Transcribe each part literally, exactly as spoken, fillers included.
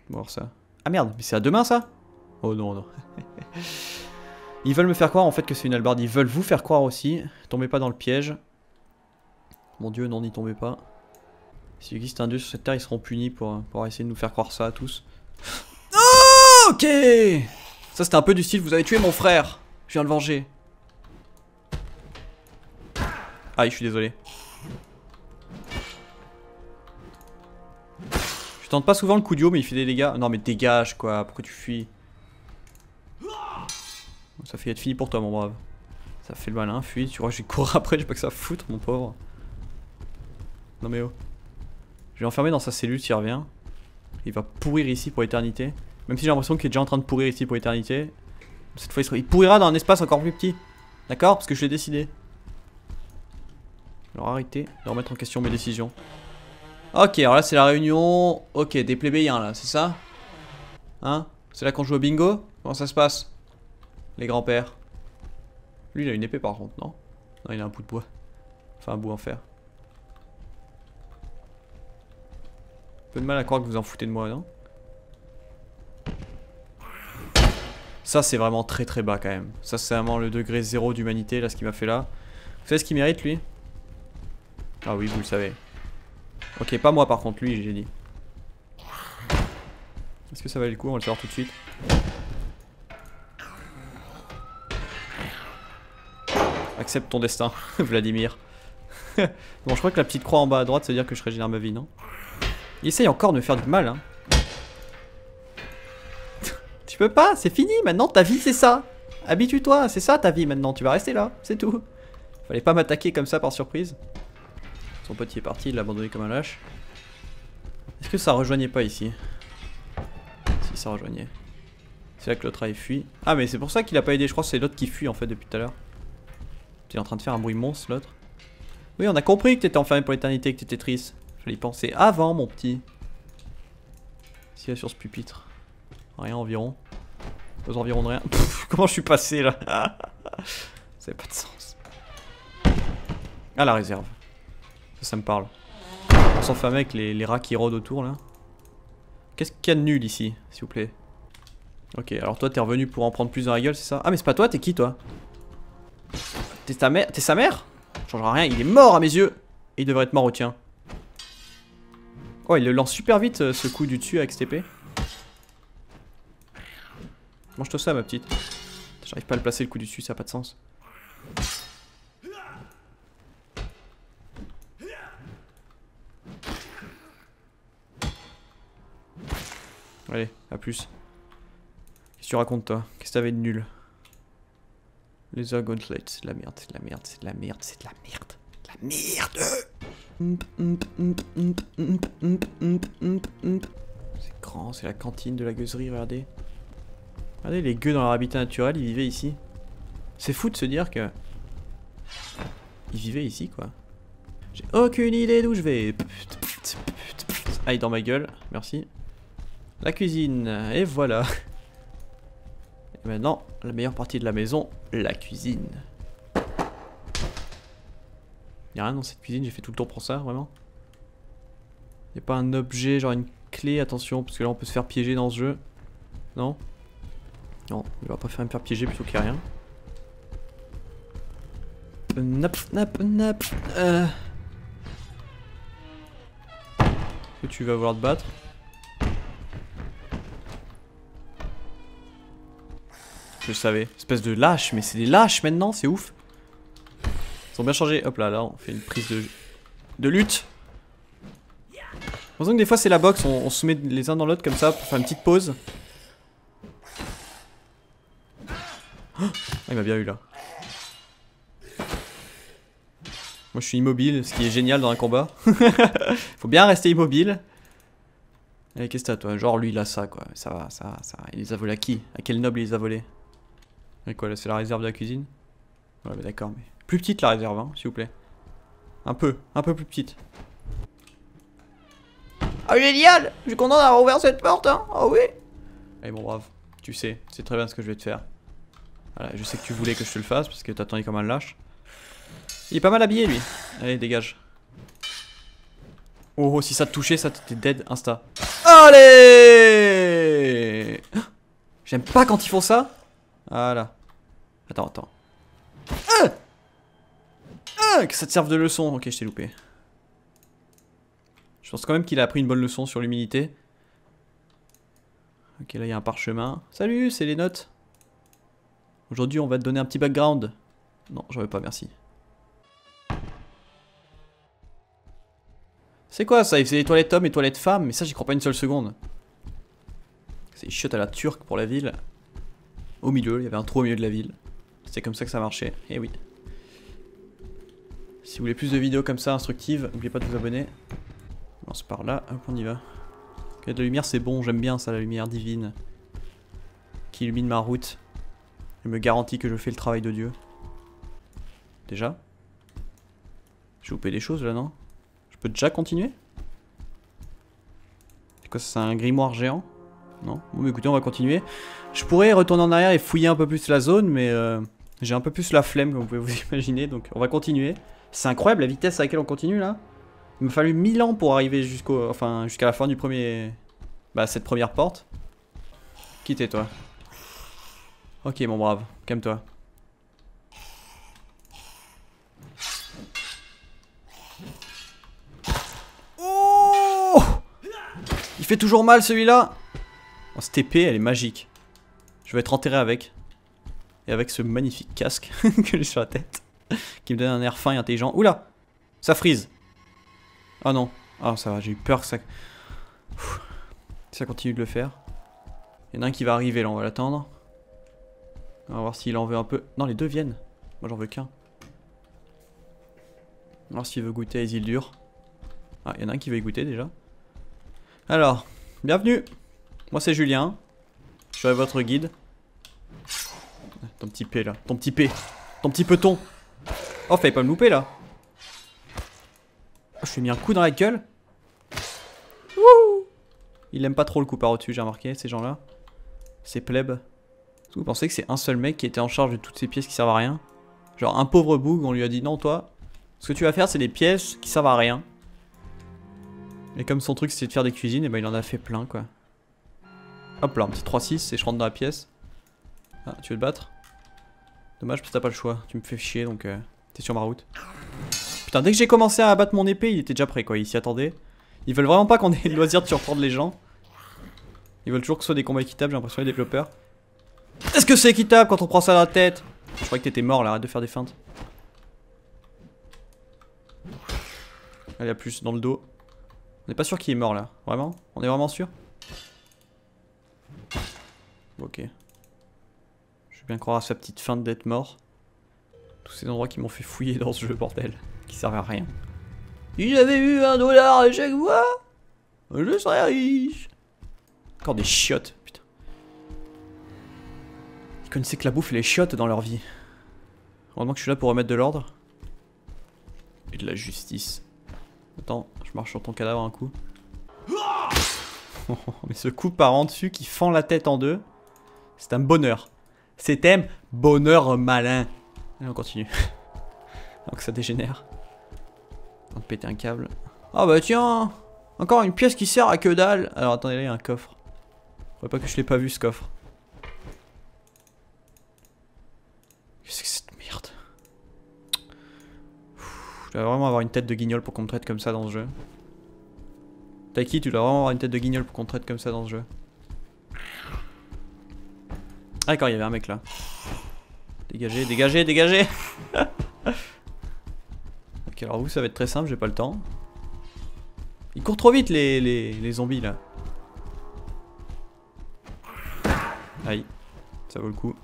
On va voir ça. Ah merde, mais c'est à demain ça? Oh non, non. Ils veulent me faire croire en fait que c'est une hallebarde. Ils veulent vous faire croire aussi. Tombez pas dans le piège. Mon dieu, non, n'y tombez pas. S'il existe un dieu sur cette terre, ils seront punis pour, pour essayer de nous faire croire ça à tous. Oh, ok. Ça c'était un peu du style, vous avez tué mon frère. Je viens le venger. Aïe, je suis désolé. Je tente pas souvent le coup de haut, mais il fait des dégâts. Non mais dégage quoi, pourquoi tu fuis? Ça fait être fini pour toi mon brave. Ça fait le malin, fuis, tu crois que je vais courir après, j'ai pas que ça foutre mon pauvre. Non mais oh. Je vais l'enfermer dans sa cellule s'il revient. Il va pourrir ici pour l'éternité. Même si j'ai l'impression qu'il est déjà en train de pourrir ici pour l'éternité. Cette fois il, sera... il pourrira dans un espace encore plus petit. D'accord? Parce que je l'ai décidé. Alors arrêtez de remettre en question mes décisions. Ok, alors là c'est la réunion. Ok, des plébéiens là, c'est ça? Hein? C'est là qu'on joue au bingo? Comment ça se passe? Les grands-pères. Lui il a une épée par contre, non? Non, il a un bout de bois. Enfin un bout en fer. Peu de mal à croire que vous en foutez de moi, non? Ça c'est vraiment très très bas quand même. Ça c'est vraiment le degré zéro d'humanité là, ce qu'il m'a fait là. Vous savez ce qu'il mérite lui? Ah oui, vous le savez. Ok, pas moi par contre, lui j'ai dit. Est-ce que ça valait le coup? On va le faire tout de suite. Accepte ton destin, Vladimir. Bon, je crois que la petite croix en bas à droite, ça veut dire que je régénère ma vie, non? Il essaye encore de me faire du mal, hein. Tu peux pas, c'est fini, maintenant ta vie c'est ça. Habitue-toi, c'est ça ta vie maintenant, tu vas rester là, c'est tout. Fallait pas m'attaquer comme ça par surprise. Son pote il est parti, il l'a abandonné comme un lâche. Est-ce que ça rejoignait pas ici? Si, ça rejoignait. C'est là que l'autre a fui. Ah mais c'est pour ça qu'il a pas aidé, je crois que c'est l'autre qui fuit en fait depuis tout à l'heure. Il est en train de faire un bruit monstre l'autre. Oui, on a compris que t'étais enfermé pour l'éternité, que t'étais triste. Fallait y penser avant mon petit. S'il y a sur ce pupitre. Rien environ. Aux environs de rien. Pff, comment je suis passé là? Ça n'a pas de sens. Ah, la réserve. Ça, ça me parle. On s'enferme avec les, les rats qui rôdent autour là. Qu'est-ce qu'il y a de nul ici, s'il vous plaît? Ok, alors toi t'es revenu pour en prendre plus dans la gueule, c'est ça? Ah, mais c'est pas toi, t'es qui toi? T'es ta mère? T'es sa mère? Ça changera rien, il est mort à mes yeux. Et il devrait être mort au tien. Oh, il le lance super vite ce coup du dessus avec cette épée. Mange-toi ça ma petite. J'arrive pas à le placer le coup du dessus, ça a pas de sens. Allez, à plus. Qu'est-ce que tu racontes toi? Qu'est-ce que t'avais de nul? Les Gauntlet, c'est de la merde, c'est de la merde, c'est de la merde, c'est de la merde. De la merde. C'est grand, c'est la cantine de la gueuserie, regardez. Regardez les gueux dans leur habitat naturel, ils vivaient ici. C'est fou de se dire que... Ils vivaient ici quoi. J'ai aucune idée d'où je vais. Aïe dans ma gueule, merci. La cuisine, et voilà. Et maintenant, la meilleure partie de la maison, la cuisine. Y'a rien dans cette cuisine, j'ai fait tout le tour pour ça, vraiment. Y'a pas un objet, genre une clé, attention, parce que là on peut se faire piéger dans ce jeu. Non? Non, il va préférer me faire piéger plutôt qu'il y a rien. Nap, nap, nap. Euh... Est-ce que tu vas vouloir te battre? Je le savais. Espèce de lâche, mais c'est des lâches maintenant, c'est ouf. Ils ont bien changé. Hop là, là, on fait une prise de, de lutte. J'ai l'impression que des fois c'est la boxe, on, on se met les uns dans l'autre comme ça pour faire une petite pause. Oh, il m'a bien eu là. Moi je suis immobile, ce qui est génial dans un combat. Faut bien rester immobile. Et qu'est-ce que t'as toi? Genre lui il a ça quoi. Ça va, ça va, ça va. Il les a volés à qui? À quel noble il les a volés? Et quoi là, c'est la réserve de la cuisine? Ouais bah d'accord, mais... Plus petite la réserve hein, s'il vous plaît. Un peu, un peu plus petite. Ah génial! Je suis content d'avoir ouvert cette porte hein. Oh oui. Allez mon brave, tu sais, c'est très bien ce que je vais te faire. Voilà, je sais que tu voulais que je te le fasse parce que t'attendais comme un lâche. Il est pas mal habillé lui. Allez dégage. Oh, oh si ça te touchait, ça t'était dead insta. Allez! J'aime pas quand ils font ça. Voilà. Attends, attends. Ah ah, que ça te serve de leçon. Ok, je t'ai loupé. Je pense quand même qu'il a appris une bonne leçon sur l'humilité. Ok, là il y a un parchemin. Salut, c'est les notes. Aujourd'hui, on va te donner un petit background. Non, j'en veux pas, merci. C'est quoi ça? Il faisait les toilettes hommes et toilettes femmes, mais ça j'y crois pas une seule seconde. C'est chiottes à la turque pour la ville. Au milieu, il y avait un trou au milieu de la ville. C'est comme ça que ça marchait, et oui. Si vous voulez plus de vidéos comme ça instructives, n'oubliez pas de vous abonner. On lance par là, hop on y va. Il y a de la lumière, c'est bon, j'aime bien ça, la lumière divine. Qui illumine ma route. Elle me garantit que je fais le travail de Dieu. Déjà? J'ai loupé des choses là, non? Je peux déjà continuer? C'est quoi, c'est un grimoire géant? Non? Bon, mais écoutez, on va continuer. Je pourrais retourner en arrière et fouiller un peu plus la zone, mais euh, j'ai un peu plus la flemme, comme vous pouvez vous imaginer, donc on va continuer. C'est incroyable la vitesse à laquelle on continue là. Il m'a fallu mille ans pour arriver jusqu'au, enfin, jusqu'à la fin du premier... Bah, cette première porte. Qui t'es, toi? Ok, mon brave, calme-toi. Oh! Il fait toujours mal celui-là. Oh, cette épée, elle est magique. Je vais être enterré avec. Et avec ce magnifique casque que j'ai sur la tête. Qui me donne un air fin et intelligent. Oula! Ça frise. Ah non. Ah ça va, j'ai eu peur que ça... Ouh. Ça continue de le faire. Il y en a un qui va arriver là, on va l'attendre. On va voir s'il en veut un peu. Non, les deux viennent. Moi j'en veux qu'un. On va voir s'il veut goûter à Isildur. Ah, il y en a un qui veut y goûter déjà. Alors, bienvenue. Moi c'est Julien. Je serai votre guide. Ton petit P là. Ton petit P. Ton petit peton. Oh, fallait pas me louper là. Oh, je lui ai mis un coup dans la gueule. Wouh! Il aime pas trop le coup par au-dessus, j'ai remarqué, ces gens-là. Ces plebs. Est-ce que vous pensez que c'est un seul mec qui était en charge de toutes ces pièces qui servent à rien? Genre un pauvre boug, on lui a dit non, toi, ce que tu vas faire, c'est des pièces qui servent à rien. Et comme son truc c'est de faire des cuisines, et ben il en a fait plein quoi. Hop là, un petit trois six et je rentre dans la pièce. Ah, tu veux te battre? Dommage parce que t'as pas le choix, tu me fais chier donc euh, t'es sur ma route. Putain, dès que j'ai commencé à abattre mon épée, il était déjà prêt quoi, il s'y attendait. Ils veulent vraiment pas qu'on ait le loisir de surprendre les gens. Ils veulent toujours que ce soit des combats équitables, j'ai l'impression les développeurs. Est-ce que c'est équitable quand on prend ça dans la tête? Je croyais que t'étais mort là, arrête de faire des feintes. Allez, à plus, dans le dos. On n'est pas sûr qu'il est mort là, vraiment? On est vraiment sûr? Ok. Je vais bien croire à sa petite feinte d'être mort. Tous ces endroits qui m'ont fait fouiller dans ce jeu, bordel. Qui servent à rien. Si j'avais eu un dollar à chaque fois, je serais riche. Encore des chiottes, putain. Ils connaissaient que la bouffe et les chiottes dans leur vie. Heureusement que je suis là pour remettre de l'ordre. Et de la justice. Attends, je marche sur ton cadavre un coup. Mais ce coup par en dessus qui fend la tête en deux, c'est un bonheur. C'est un bonheur malin. Allez, on continue. Donc ça dégénère. On va péter un câble. Ah bah tiens, encore une pièce qui sert à que dalle. Alors attendez, là il y a un coffre. Faudrait pas que je l'ai pas vu ce coffre. Qu'est-ce que c'est cette merde? Je dois vraiment avoir une tête de guignol pour qu'on me traite comme ça dans ce jeu. Taiki, tu dois vraiment avoir une tête de guignol pour qu'on te traite comme ça dans ce jeu. Ah d'accord, il y avait un mec là. Dégagez, dégagez, dégagez. Ok, alors vous ça va être très simple, j'ai pas le temps. Ils courent trop vite les, les, les zombies là. Aïe, ça vaut le coup.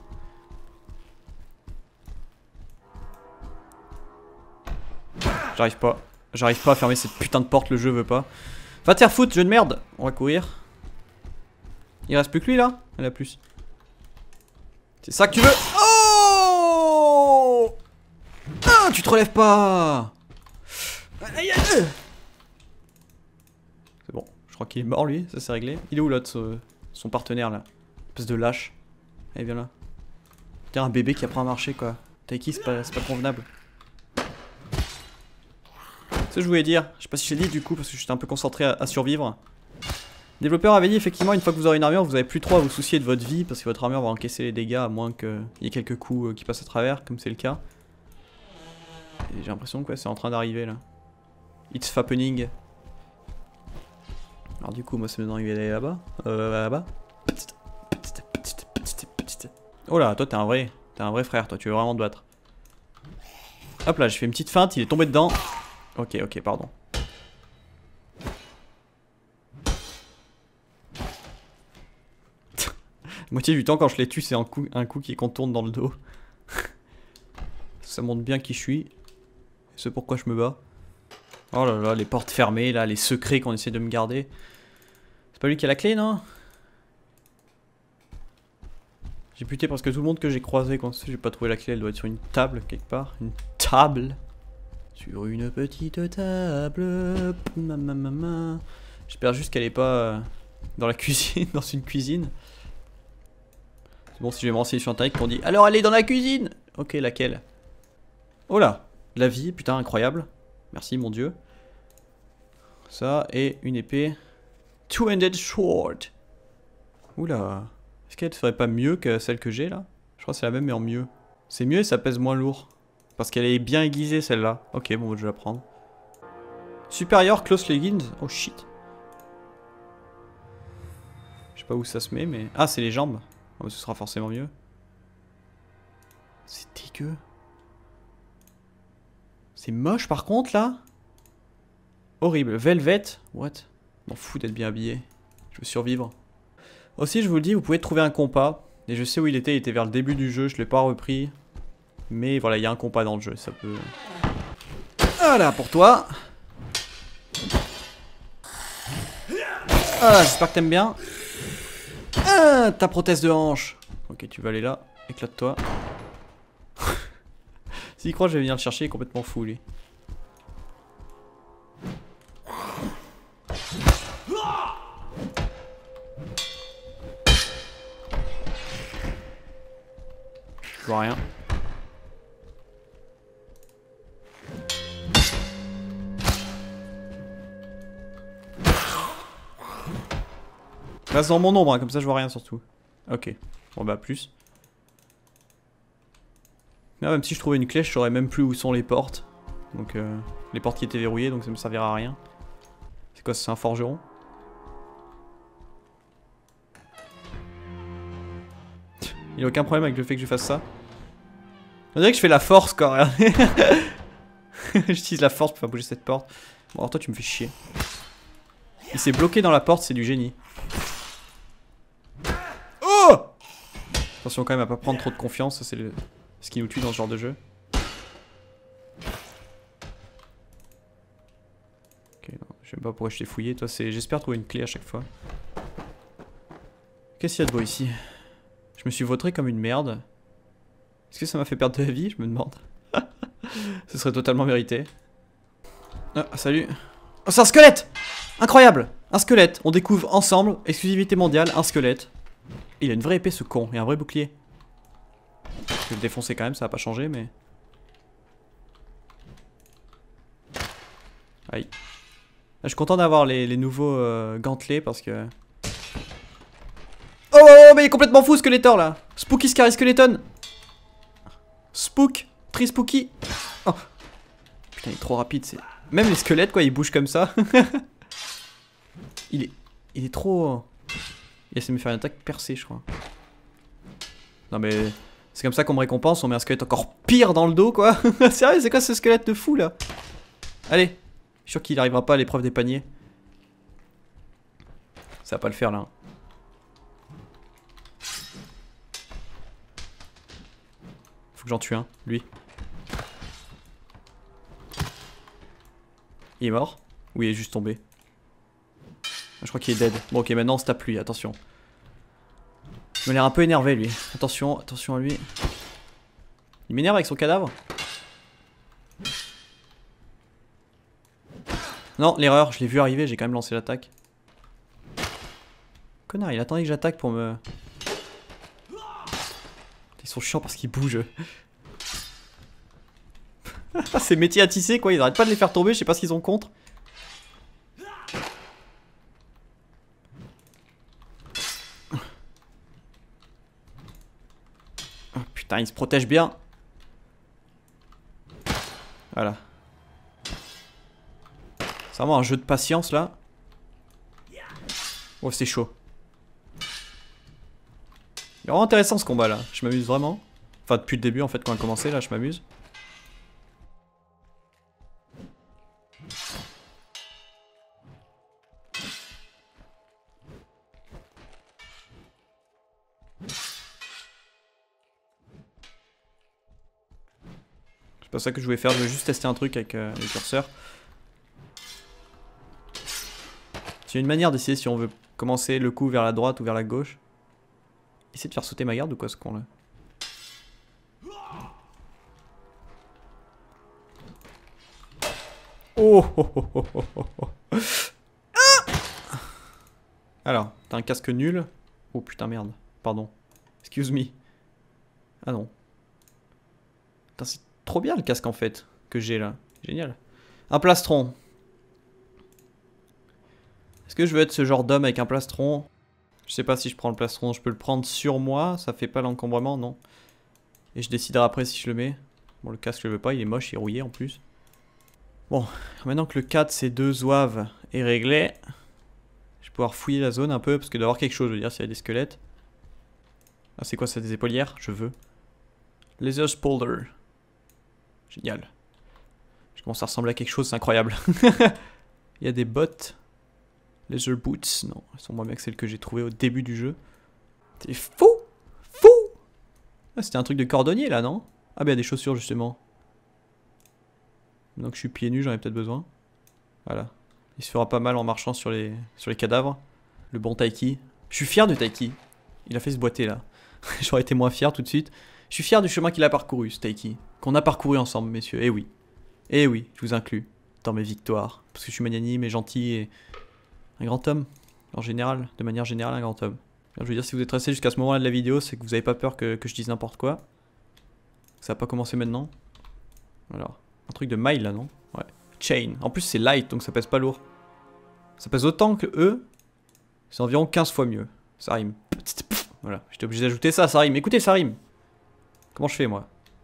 J'arrive pas. J'arrive pas à fermer cette putain de porte, le jeu veut pas. Va te faire foutre, jeu de merde. On va courir. Il reste plus que lui là? Il y en a plus. C'est ça que tu veux? Oh! Ah, tu te relèves pas! Aïe, aïe. C'est bon, je crois qu'il est mort lui, ça c'est réglé. Il est où l'autre, son partenaire là? Espèce de lâche. Allez, viens là. Putain, un bébé qui apprend à marcher quoi. Taiki, c'est pas, pas convenable. C'est ce que je voulais dire. Je sais pas si je l'ai dit du coup parce que j'étais un peu concentré à, à survivre. Développeur avait dit effectivement une fois que vous aurez une armure, vous avez plus trop à vous soucier de votre vie parce que votre armure va encaisser les dégâts à moins qu'il y ait quelques coups qui passent à travers, comme c'est le cas. Et j'ai l'impression que ouais, c'est en train d'arriver là. It's happening. Alors du coup, moi ça me donne envie d'aller là-bas. Euh, là-bas. Petite, petite, petite, petite, petite. Oh là, toi t'es un vrai, t'es un vrai frère, toi tu veux vraiment te battre. Hop là, j'ai fait une petite feinte, il est tombé dedans. Ok, ok, pardon. La moitié du temps quand je les tue, c'est un coup, un coup qui contourne dans le dos. Ça montre bien qui je suis. C'est pourquoi je me bats. Oh là là, les portes fermées, là, les secrets qu'on essaie de me garder. C'est pas lui qui a la clé, non? J'ai buté parce que tout le monde que j'ai croisé quand j'ai pas trouvé la clé, elle doit être sur une table quelque part. Une table. Sur une petite table. J'espère juste qu'elle est pas dans la cuisine, dans une cuisine. C'est bon, si je vais me renseigner sur internet qu'on dit alors elle est dans la cuisine. Ok, laquelle? Oh là, la vie, putain, incroyable. Merci mon dieu. Ça et une épée. Two-handed sword. Oula. Est-ce qu'elle serait pas mieux que celle que j'ai là? Je crois que c'est la même mais en mieux. C'est mieux et ça pèse moins lourd. Parce qu'elle est bien aiguisée celle-là. Ok, bon, je vais la prendre. Supérieur close leggings. Oh shit. Je sais pas où ça se met mais... Ah, c'est les jambes. Oh, ce sera forcément mieux. C'est dégueu. C'est moche par contre là. Horrible. Velvet. What? M'en fous d'être bien habillé. Je veux survivre. Aussi je vous le dis, vous pouvez trouver un compas. Et je sais où il était, il était vers le début du jeu, je l'ai pas repris. Mais voilà, il y a un compas dans le jeu, ça peut... Voilà pour toi. Ah, j'espère que t'aimes bien. Ah, ta prothèse de hanche. Ok, tu vas aller là, éclate-toi. S'il croit que je vais venir le chercher, il est complètement fou lui. Je vois rien. Reste dans mon ombre, hein, comme ça je vois rien surtout. Ok, bon bah plus. Là, même si je trouvais une clé, je saurais même plus où sont les portes. Donc euh, les portes qui étaient verrouillées, donc ça me servira à rien. C'est quoi, c'est un forgeron? Il a aucun problème avec le fait que je fasse ça. On dirait que je fais la force quoi, regardez. J'utilise la force pour faire bouger cette porte. Bon alors toi tu me fais chier. Il s'est bloqué dans la porte, c'est du génie. Oh! Attention quand même à pas prendre trop de confiance, ça c'est le... ce qui nous tue dans ce genre de jeu. Ok, non, je sais pas pourquoi je t'ai fouillé, toi c'est... J'espère trouver une clé à chaque fois. Qu'est-ce qu'il y a de beau ici? Je me suis vautré comme une merde. Est-ce que ça m'a fait perdre de la vie? Je me demande. Ce serait totalement mérité. Ah, salut. Oh, c'est un squelette! Incroyable! Un squelette. On découvre ensemble, exclusivité mondiale, un squelette. Il a une vraie épée ce con, et un vrai bouclier. Je vais le défoncer quand même, ça va pas changer, mais... Aïe. Là, je suis content d'avoir les, les nouveaux euh, gantelets parce que... Oh, oh, oh, mais il est complètement fou, Skeletor, là. Spooky Scary Skeleton. Spook. Très spooky. Oh. Putain, il est trop rapide, c'est... Même les squelettes, quoi, ils bougent comme ça. il est... Il est trop... Il essaie de me faire une attaque percée, je crois. Non, mais... C'est comme ça qu'on me récompense, on met un squelette encore pire dans le dos, quoi. Sérieux, c'est quoi ce squelette de fou, là? Allez. Je suis sûr qu'il n'arrivera pas à l'épreuve des paniers. Ça va pas le faire, là. Faut que j'en tue un, lui. Il est mort? Oui, il est juste tombé. Je crois qu'il est dead. Bon, ok, maintenant on se tape lui, attention. Il m'a l'air un peu énervé, lui. Attention, attention à lui. Il m'énerve avec son cadavre. Non, l'erreur, je l'ai vu arriver, j'ai quand même lancé l'attaque. Connard, il attendait que j'attaque pour me... Ils sont chiants parce qu'ils bougent. C'est métier à tisser quoi, ils arrêtent pas de les faire tomber, je sais pas ce qu'ils ont contre. Putain, il se protège bien. Voilà. C'est vraiment un jeu de patience là. Oh, c'est chaud. C'est vraiment intéressant ce combat là. Je m'amuse vraiment. Enfin, depuis le début en fait, quand on a commencé là, je m'amuse. C'est pas ça que je voulais faire, je voulais juste tester un truc avec euh, le curseur. C'est une manière d'essayer si on veut commencer le coup vers la droite ou vers la gauche. Essayer de faire sauter ma garde ou quoi ce con là? Oh, oh, oh, oh, oh, oh, oh. Ah! Alors, t'as un casque nul. Oh putain merde, pardon. Excuse me. Ah non. Putain, c'est trop bien le casque en fait que j'ai là. Génial. Un plastron. Est-ce que je veux être ce genre d'homme avec un plastron? Je sais pas si je prends le plastron. Je peux le prendre sur moi. Ça fait pas l'encombrement, non. Et je déciderai après si je le mets. Bon, le casque je le veux pas. Il est moche, il est rouillé en plus. Bon, maintenant que le quatre C deux zouave est réglé, je vais pouvoir fouiller la zone un peu. Parce que d'avoir quelque chose, je veux dire, s'il y a des squelettes. Ah, c'est quoi ça, des épaulières? Je veux. Laser Spolder. Génial. Je commence à ressembler à quelque chose, c'est incroyable. Il y a des bottes. Laser Boots. Non, elles sont moins bien que celles que j'ai trouvées au début du jeu. T'es fou! Fou! Ah, c'était un truc de cordonnier là, non? Ah, bah, il y a des chaussures justement. Maintenant que je suis pieds nus, j'en ai peut-être besoin. Voilà. Il se fera pas mal en marchant sur les, sur les cadavres. Le bon Taiki. Je suis fier de Taiki. Il a fait se boiter là. J'aurais été moins fier tout de suite. Je suis fier du chemin qu'il a parcouru, ce Taiki. Qu'on a parcouru ensemble, messieurs. Eh oui. Eh oui, je vous inclus dans mes victoires. Parce que je suis magnanime et gentil et un grand homme. En général, de manière générale, un grand homme. Je veux dire, si vous êtes resté jusqu'à ce moment-là de la vidéo, c'est que vous avez pas peur que, que je dise n'importe quoi. Ça a pas commencé maintenant. Alors, un truc de mile là, non? Ouais. Chain. En plus, c'est light, donc ça pèse pas lourd. Ça pèse autant que eux. C'est environ quinze fois mieux. Ça rime. Voilà, j'étais obligé d'ajouter ça, ça rime. Écoutez, ça rime. Comment je fais, moi?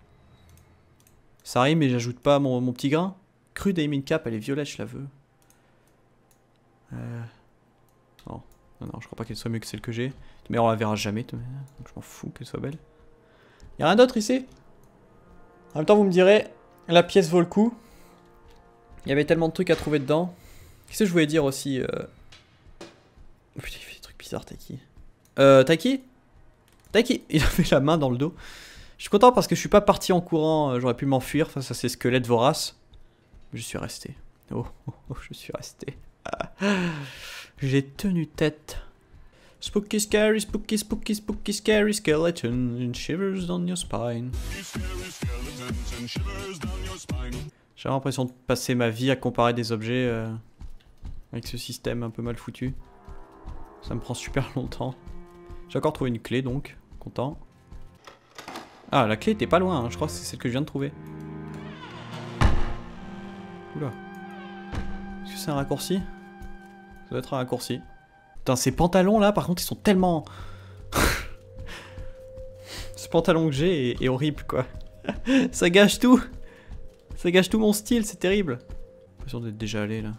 Ça rime et j'ajoute pas mon, mon petit grain. Crude Aiming Cap, elle est violette, je la veux. Euh... Non, non, non, je crois pas qu'elle soit mieux que celle que j'ai. Mais on la verra jamais, donc je m'en fous qu'elle soit belle. Y'a rien d'autre ici? En même temps, vous me direz, la pièce vaut le coup. Il y avait tellement de trucs à trouver dedans. Qu'est-ce que je voulais dire aussi euh... oh, putain, il fait des trucs bizarres, Taiki. Euh, Taiki Taiki il a fait la main dans le dos. Je suis content parce que je suis pas parti en courant. J'aurais pu m'enfuir face à ces squelettes voraces. Je suis resté. Oh, oh, oh je suis resté. J'ai tenu tête. Spooky, scary, spooky, spooky, spooky, scary skeleton and shivers down your spine. J'ai l'impression de passer ma vie à comparer des objets euh, avec ce système un peu mal foutu. Ça me prend super longtemps. J'ai encore trouvé une clé donc, content. Ah, la clé était pas loin, hein. Je crois que c'est celle que je viens de trouver. Oula. Est-ce que c'est un raccourci? Ça doit être un raccourci. Putain, ces pantalons là, par contre, ils sont tellement... Ce pantalon que j'ai est, est horrible, quoi. Ça gâche tout. Ça gâche tout mon style, c'est terrible. J'ai l'impression d'être déjà allé, là.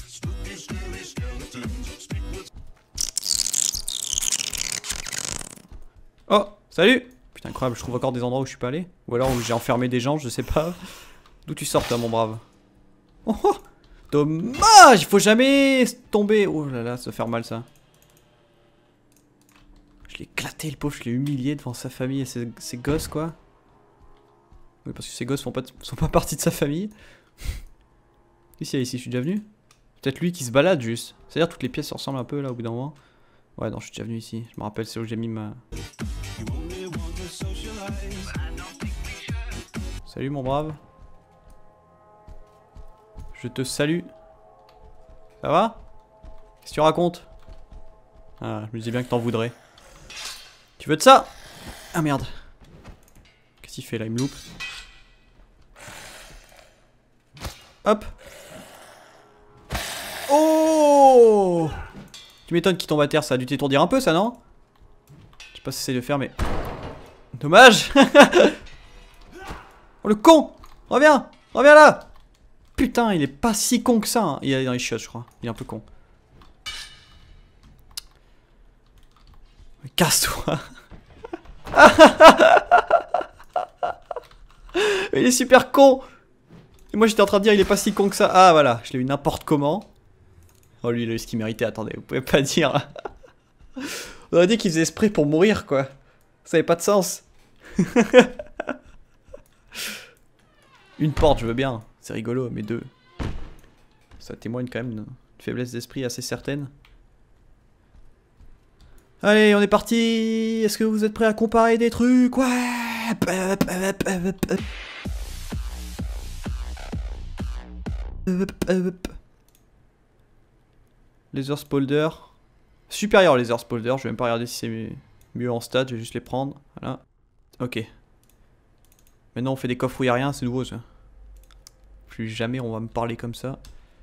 Oh, salut! Putain, incroyable, je trouve encore des endroits où je suis pas allé. Ou alors où j'ai enfermé des gens, je sais pas. D'où tu sors, toi, mon brave? Oh, oh, dommage! Il faut jamais tomber. Oh là là, ça fait faire mal, ça. Je l'ai éclaté, le pauvre, je l'ai humilié devant sa famille et ses, ses gosses, quoi. Oui, parce que ses gosses font pas, sont pas partie de sa famille. Qu'est-ce qu'il y a ici? Je suis déjà venu? Peut-être lui qui se balade, juste. C'est-à-dire toutes les pièces se ressemblent un peu, là, au bout d'un moment. Ouais, non, je suis déjà venu ici. Je me rappelle, c'est où j'ai mis ma... Salut, mon brave. Je te salue. Ça va? Qu'est-ce que tu racontes? Ah, je me disais bien que t'en voudrais. Tu veux de ça? Ah merde. Qu'est-ce qu'il fait là? Il me loupe. Hop. Oh! Tu m'étonnes qu'il tombe à terre, ça a dû t'étourdir un peu ça, non? Je sais pas si c'est de faire mais... Dommage. Oh le con. Reviens. Reviens là. Putain, il est pas si con que ça. Hein. Il est dans les chiottes, je crois. Il est un peu con. Casse-toi. Il est super con. Et moi j'étais en train de dire il est pas si con que ça. Ah voilà, je l'ai eu n'importe comment. Oh lui il a eu ce qu'il méritait, attendez, vous pouvez pas dire. On aurait dit qu'il faisait esprit pour mourir quoi. Ça avait pas de sens. Une porte je veux bien, c'est rigolo, mais deux. Ça témoigne quand même d'une faiblesse d'esprit assez certaine. Allez, on est parti. Est-ce que vous êtes prêts à comparer des trucs? Ouais. Laser Spolder. Supérieur Laser Spolder. Je vais même pas regarder si c'est mieux en stats. Je vais juste les prendre. Voilà. Ok. Maintenant on fait des coffres où il n'y a rien. C'est nouveau ça. Plus jamais on va me parler comme ça.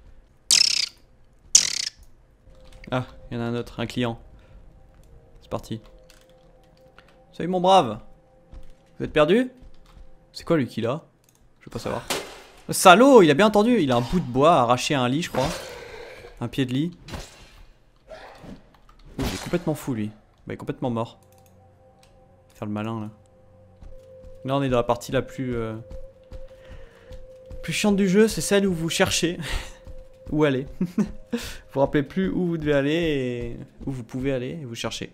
Ah, il y en a un autre. Un client. C'est parti. Salut mon brave. Vous êtes perdu? C'est quoi lui qu'il a? Je veux pas savoir. Le salaud, il a bien entendu. Il a un bout de bois arraché à un lit je crois. Un pied de lit. Oh, il est complètement fou lui. Bah, il est complètement mort. Faire le malin là. Là on est dans la partie la plus euh, plus chiante du jeu. C'est celle où vous cherchez. Où aller. Vous vous rappelez plus où vous devez aller et où vous pouvez aller et vous cherchez.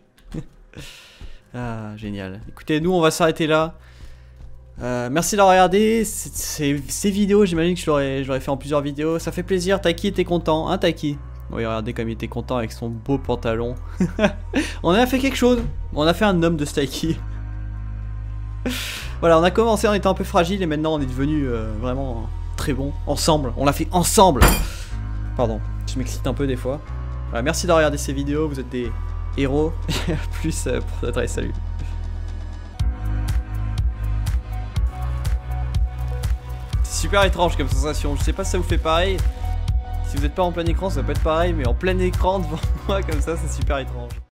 Ah génial. Écoutez, nous on va s'arrêter là. Euh, merci d'avoir regardé ces, ces vidéos. J'imagine que je l'aurais fait en plusieurs vidéos. Ça fait plaisir. Taiki était content, hein Taiki? Oui, regardez comme il était content avec son beau pantalon. On a fait quelque chose. On a fait un homme de Taiki. Voilà, on a commencé en étant un peu fragile et maintenant on est devenu euh, vraiment très bon. Ensemble, on l'a fait ensemble. Pardon, je m'excite un peu des fois. Voilà, merci d'avoir regardé ces vidéos. Vous êtes des héros. Plus euh, pour notre salut. C'est super étrange comme sensation. Je sais pas si ça vous fait pareil. Si vous n'êtes pas en plein écran, ça peut être pareil, mais en plein écran devant moi comme ça, c'est super étrange.